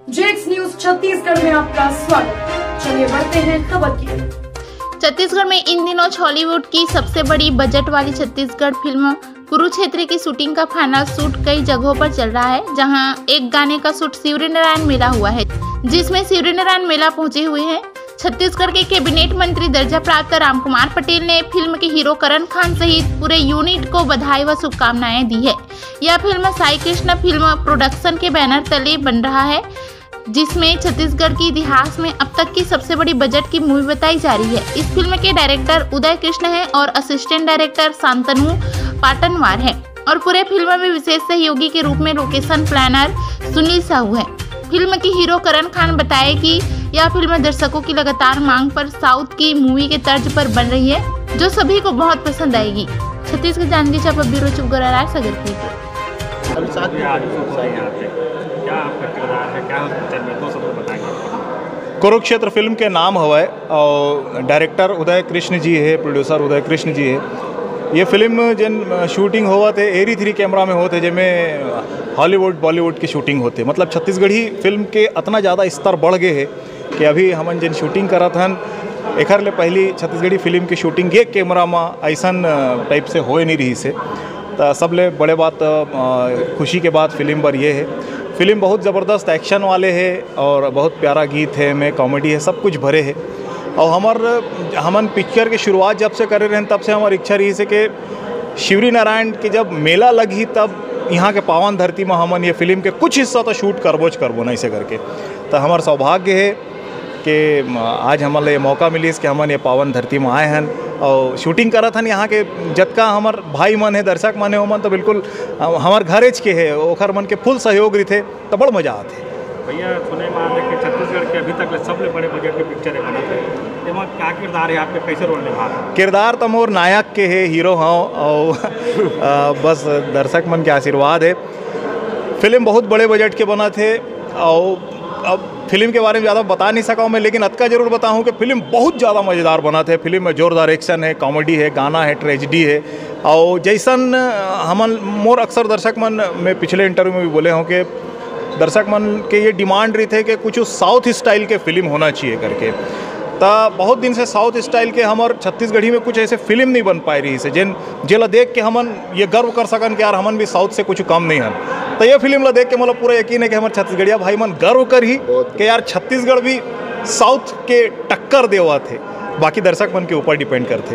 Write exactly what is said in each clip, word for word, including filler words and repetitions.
जेक्स news Chhattisgarh में आपका स्वागत। चलिए बढ़ते हैं खबर की। छत्तीसगढ़ में इन दिनों हॉलीवुड की सबसे बड़ी बजट वाली छत्तीसगढ़ फिल्म कुरुक्षेत्र की शूटिंग का फाइनल शूट कई जगहों पर चल रहा है, जहां एक गाने का शूट सूर्यनारायण मेला हुआ है, जिसमें सूर्यनारायण मेला पहुंचे हुए हैं। छत्तीसगढ़ के कैबिनेट मंत्री दर्जा प्राप्त रामकुमार पटेल ने फिल्म के हीरो करण खान सहित पूरे यूनिट को बधाई व शुभकामनाएं दी है। यह film Sai Krishna film production के बैनर तले बन रहा है, जिसमें छत्तीसगढ़ के इतिहास में अब तक की सबसे बड़ी बजट की मूवी बताई जा रही है। इस फिल्म के डायरेक्टर उदय कृष्ण हैं और असिस्टेंट डायरेक्टर शांतनु पाटनवार हैं और पूरे फिल्म में विशेष सहयोगी के रूप में लोकेशन प्लानर सुनील साहू हैं। फिल्म की हीरो करण खान बताए कि यह फिल्म दर्शकों की लगातार मांग पर साउथ की मूवी के तर्ज पर बन रही है, जो सभी को बहुत पसंद आएगी। छत्तीसगढ़ जानकी छापा ब्यूरो चुपगरा राय सागर की। क्या आपका किरदार है, क्या पिक्चर में दो शब्द बताएंगे? कुरुक्षेत्र फिल्म के नाम हवा है और डायरेक्टर उदय कृष्ण जी है, प्रोड्यूसर उदय कृष्ण जी है। ये फिल्म जिन शूटिंग हुआ थे एरी थ्री कैमरा में होते, जिनमें हॉलीवुड बॉलीवुड की शूटिंग होती, मतलब छत्तीसगढ़ी फिल्म के इतना ज़्यादा स्तर बढ़ गए है कि अभी हमन जिन शूटिंग करा था एकर ले पहली छत्तीसगढ़ी फिल्म की शूटिंग एक कैमरा में ऐसा टाइप से हो नहीं रही से, तो सब ले बड़े बात खुशी के बाद फिल्म पर ये है। फिल्म बहुत ज़बरदस्त एक्शन वाले है और बहुत प्यारा गीत है, में कॉमेडी है, सब कुछ भरे है। और हमार हमन पिक्चर की शुरुआत जब से करे रहे तब से हमारी इच्छा रही है कि शिवरी नारायण के जब मेला लगी तब यहाँ के पावन धरती में हमन ये फिल्म के कुछ हिस्सा तो शूट करबोच करबो नहीं से करके, तो हमार सौभाग्य है कि आज हमारे ये मौका मिली कि हमन ये पावन धरती में आए हैं और शूटिंग करा था। यहाँ के जतका हमार भाई मन है, दर्शक मन है, मन तो बिल्कुल हमार घरेज के है, ओखर मन के फुल सहयोग रही तो बड़ मजा आते। भैया सुने में आते कि छत्तीसगढ़ के अभी तक सबसे बड़े बजट के पिक्चर है बना थे, इसमें क्या किरदार है आपके, कैसे रोल निभा? किरदार तो मोर नायक के है, हीरो हाँ, और बस दर्शक मन के आशीर्वाद है। फिल्म बहुत बड़े बजट के बना थे और अब फिल्म के बारे में ज़्यादा बता नहीं सका हूँ मैं, लेकिन अतका जरूर बताऊँ कि फिल्म बहुत ज़्यादा मज़ेदार बना थे। फिल्म में जोरदार एक्शन है, कॉमेडी है, गाना है, ट्रेजिडी है। और जैसन हमन मोर अक्सर दर्शक मन में पिछले इंटरव्यू में भी बोले हों कि दर्शक मन के ये डिमांड रही थे कि कुछ साउथ स्टाइल के फिल्म होना चाहिए करके, तो बहुत दिन से साउथ स्टाइल के हमार छत्तीसगढ़ी में कुछ ऐसे फिल्म नहीं बन पाई रही से जिन जेला देख के हमन ये गर्व कर सकन कि यार हमन भी साउथ से कुछ कम नहीं हन। तो ये फिल्म ला देख के मतलब पूरा यकीन है कि हमारे छत्तीसगढ़िया भाई मन गर्व कर ही कि यार छत्तीसगढ़ भी साउथ के टक्कर देवा थे, बाकी दर्शक मन के ऊपर डिपेंड करते।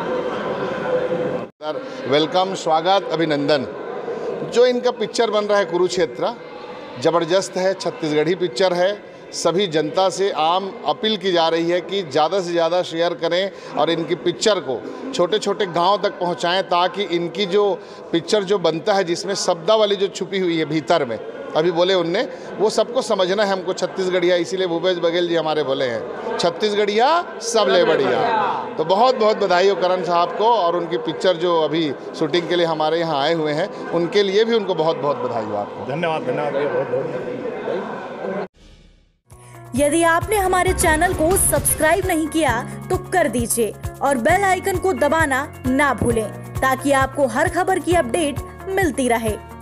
वेलकम, स्वागत, अभिनंदन। जो इनका पिक्चर बन रहा है कुरुक्षेत्र, ज़बरदस्त है, छत्तीसगढ़ी पिक्चर है। सभी जनता से आम अपील की जा रही है कि ज़्यादा से ज़्यादा शेयर करें और इनकी पिक्चर को छोटे छोटे गांव तक पहुंचाएं, ताकि इनकी जो पिक्चर जो बनता है जिसमें शब्दावली जो छुपी हुई है भीतर में, अभी बोले उनने, वो सबको समझना है हमको छत्तीसगढ़िया। इसीलिए भूपेश बघेल जी हमारे बोले हैं छत्तीसगढ़िया सब ले बढ़िया। तो बहुत बहुत बधाई हो करण साहब को, और उनकी पिक्चर जो अभी शूटिंग के लिए हमारे यहाँ आए हुए हैं उनके लिए भी उनको बहुत बहुत बधाई हो आपको। धन्यवाद धन्यवाद बहुत बहुत। यदि आपने हमारे चैनल को सब्सक्राइब नहीं किया तो कर दीजिए और बेल आइकन को दबाना ना भूलें, ताकि आपको हर खबर की अपडेट मिलती रहे।